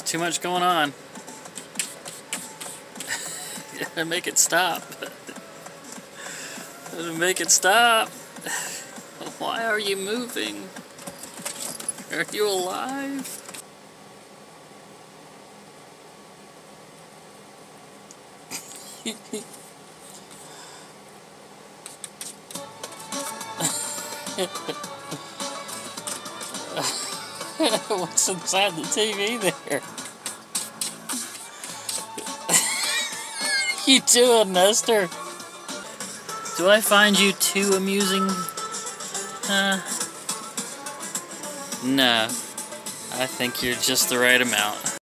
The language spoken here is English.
too much going on. Gotta make it stop. Gotta make it stop. Why are you moving? Are you alive? What's inside the TV there? You doing, Nestor? Do I find you too amusing? No. I think you're just the right amount.